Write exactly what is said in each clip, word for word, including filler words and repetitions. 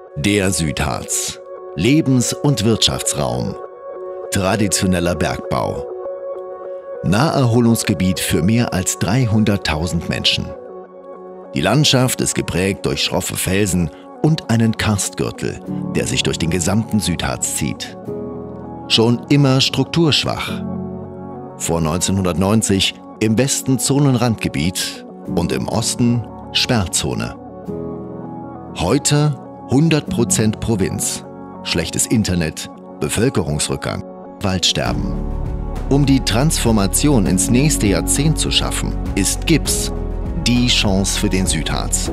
Der Südharz. Lebens- und Wirtschaftsraum. Traditioneller Bergbau. Naherholungsgebiet für mehr als dreihunderttausend Menschen. Die Landschaft ist geprägt durch schroffe Felsen und einen Karstgürtel, der sich durch den gesamten Südharz zieht. Schon immer strukturschwach. Vor neunzehnhundertneunzig im Westen Zonenrandgebiet und im Osten Sperrzone. Heute hundert Prozent Provinz, schlechtes Internet, Bevölkerungsrückgang, Waldsterben. Um die Transformation ins nächste Jahrzehnt zu schaffen, ist Gips die Chance für den Südharz.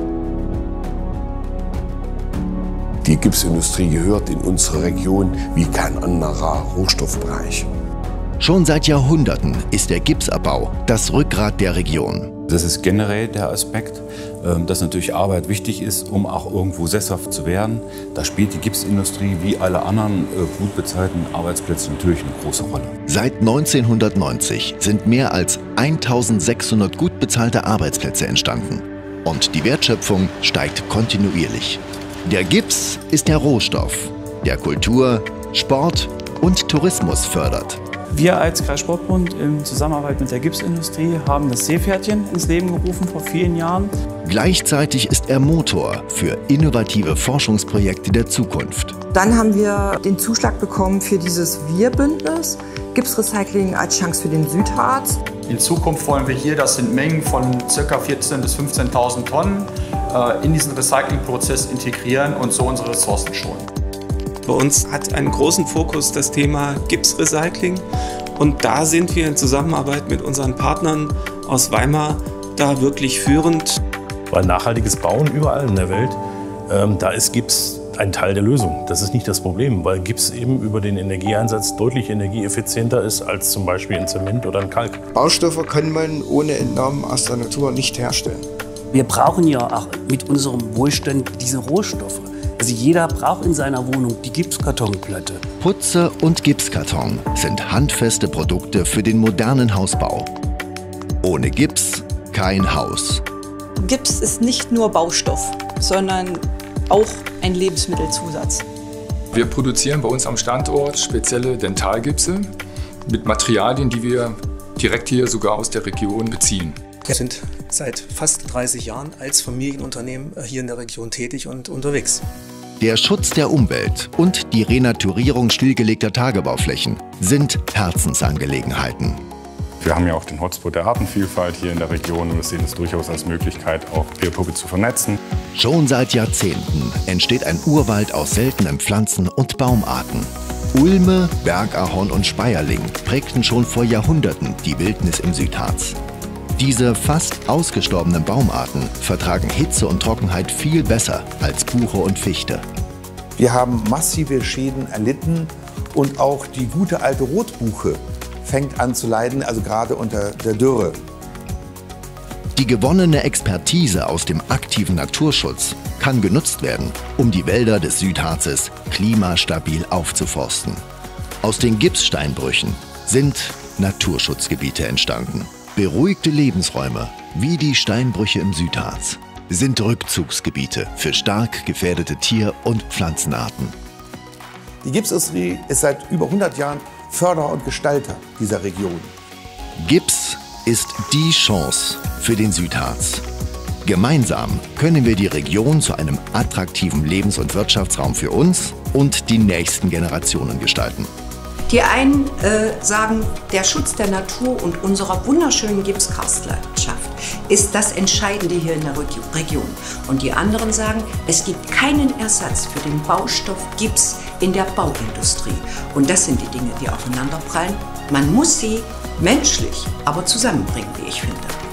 Die Gipsindustrie gehört in unsere Region wie kein anderer Rohstoffbereich. Schon seit Jahrhunderten ist der Gipsabbau das Rückgrat der Region. Das ist generell der Aspekt, dass natürlich Arbeit wichtig ist, um auch irgendwo sesshaft zu werden. Da spielt die Gipsindustrie wie alle anderen gut bezahlten Arbeitsplätze natürlich eine große Rolle. Seit neunzehnhundertneunzig sind mehr als eintausendsechshundert gut bezahlte Arbeitsplätze entstanden. Und die Wertschöpfung steigt kontinuierlich. Der Gips ist der Rohstoff, der Kultur, Sport und Tourismus fördert. Wir als Kreissportbund in Zusammenarbeit mit der Gipsindustrie haben das Seepferdchen ins Leben gerufen vor vielen Jahren. Gleichzeitig ist er Motor für innovative Forschungsprojekte der Zukunft. Dann haben wir den Zuschlag bekommen für dieses Wir-Bündnis, Gipsrecycling als Chance für den Südharz. In Zukunft wollen wir hier, das sind Mengen von ca. vierzehntausend bis fünfzehntausend Tonnen, in diesen Recyclingprozess integrieren und so unsere Ressourcen schonen. Bei uns hat einen großen Fokus das Thema Gipsrecycling und da sind wir in Zusammenarbeit mit unseren Partnern aus Weimar da wirklich führend. Weil nachhaltiges Bauen überall in der Welt, ähm, da ist Gips ein Teil der Lösung. Das ist nicht das Problem, weil Gips eben über den Energieeinsatz deutlich energieeffizienter ist als zum Beispiel in Zement oder in Kalk. Baustoffe kann man ohne Entnahmen aus der Natur nicht herstellen. Wir brauchen ja auch mit unserem Wohlstand diese Rohstoffe. Also jeder braucht in seiner Wohnung die Gipskartonplatte. Putze und Gipskarton sind handfeste Produkte für den modernen Hausbau. Ohne Gips kein Haus. Gips ist nicht nur Baustoff, sondern auch ein Lebensmittelzusatz. Wir produzieren bei uns am Standort spezielle Dentalgipse mit Materialien, die wir direkt hier sogar aus der Region beziehen. Wir sind seit fast dreißig Jahren als Familienunternehmen hier in der Region tätig und unterwegs. Der Schutz der Umwelt und die Renaturierung stillgelegter Tagebauflächen sind Herzensangelegenheiten. Wir haben ja auch den Hotspot der Artenvielfalt hier in der Region und wir sehen es durchaus als Möglichkeit, auch Biotope zu vernetzen. Schon seit Jahrzehnten entsteht ein Urwald aus seltenen Pflanzen und Baumarten. Ulme, Bergahorn und Speierling prägten schon vor Jahrhunderten die Wildnis im Südharz. Diese fast ausgestorbenen Baumarten vertragen Hitze und Trockenheit viel besser als Buche und Fichte. Wir haben massive Schäden erlitten und auch die gute alte Rotbuche fängt an zu leiden, also gerade unter der Dürre. Die gewonnene Expertise aus dem aktiven Naturschutz kann genutzt werden, um die Wälder des Südharzes klimastabil aufzuforsten. Aus den Gipssteinbrüchen sind Naturschutzgebiete entstanden. Beruhigte Lebensräume, wie die Steinbrüche im Südharz, sind Rückzugsgebiete für stark gefährdete Tier- und Pflanzenarten. Die Gipsindustrie ist seit über hundert Jahren Förderer und Gestalter dieser Region. Gips ist die Chance für den Südharz. Gemeinsam können wir die Region zu einem attraktiven Lebens- und Wirtschaftsraum für uns und die nächsten Generationen gestalten. Die einen äh, sagen, der Schutz der Natur und unserer wunderschönen Gipskarstlandschaft ist das Entscheidende hier in der Region. Und die anderen sagen, es gibt keinen Ersatz für den Baustoff Gips in der Bauindustrie. Und das sind die Dinge, die aufeinanderprallen. Man muss sie menschlich, aber zusammenbringen, wie ich finde.